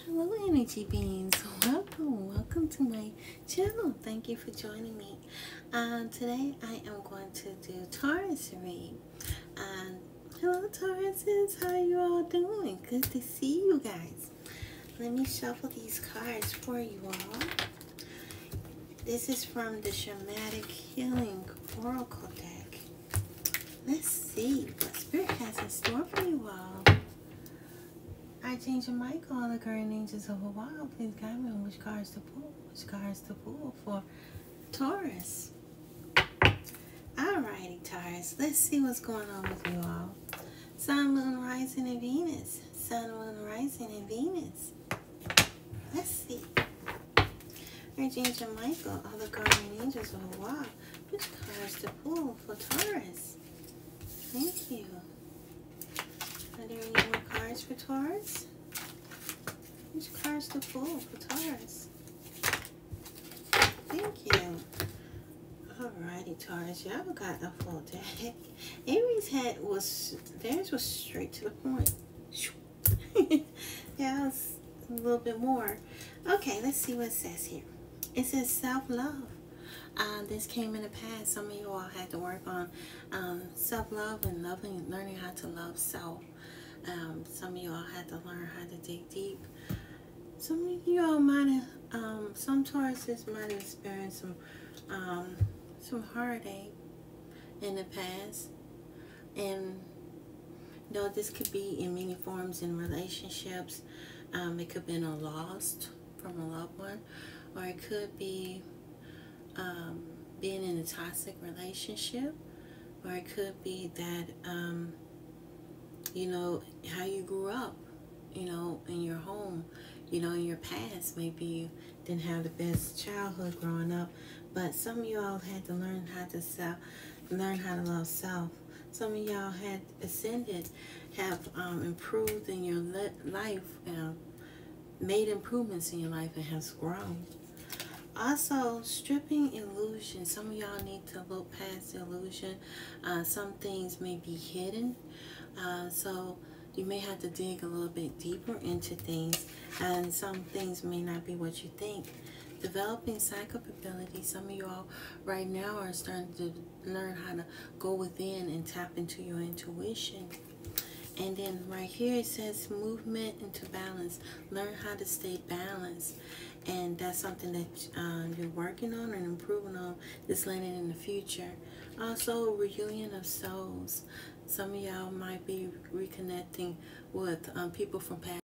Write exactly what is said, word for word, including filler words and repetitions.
Hello, energy beings. Welcome, welcome to my channel. Thank you for joining me. Um, today I am going to do Taurus read. Um, hello, Tauruses. How are you all doing? Good to see you guys. Let me shuffle these cards for you all. This is from the Shamanic Healing Oracle deck. Let's see what Spirit has in store for you all. Archangel Michael, all the guardian angels of Hawaii, please guide me on which cards to pull, which cards to pull for Taurus. Alrighty, Taurus, let's see what's going on with you all. Sun, Moon, Rising, and Venus. Sun, Moon, Rising, and Venus. Let's see. Archangel Michael, all the guardian angels of Hawaii, which cards to pull for Taurus. Thank you. Are there any more cards for Taurus? Which cards to pull for Taurus? Thank you. Alrighty, Taurus, y'all got a full deck. Aries had was theirs was straight to the point. Yeah, it was a little bit more. Okay, let's see what it says here. It says self-love. Uh, this came in the past. Some of you all had to work on um, self-love and loving, learning how to love self. Um, some of you all had to learn how to dig deep. Some of you all might have, um, some Tauruses might have experienced some, um, some heartache in the past. And you know, this could be in many forms in relationships. Um, it could have been a loss from a loved one, or it could be um, being in a toxic relationship, or it could be that, um, you know, how you grew up, you know, in your home, you know, in your past. Maybe you didn't have the best childhood growing up, but some of y'all had to learn how to self, learn how to love self. Some of y'all had ascended, have um, improved in your life, uh, made improvements in your life, and has grown. Also, stripping illusion. Some of y'all need to look past the illusion. Uh, some things may be hidden. Uh, so you may have to dig a little bit deeper into things. And some things may not be what you think. Developing psychic ability. Some of y'all right now are starting to learn how to go within and tap into your intuition. And then right here it says movement into balance. Learn how to stay balanced. And that's something that um, you're working on and improving on this landing in the future. Also, reunion of souls. Some of y'all might be reconnecting with um, people from past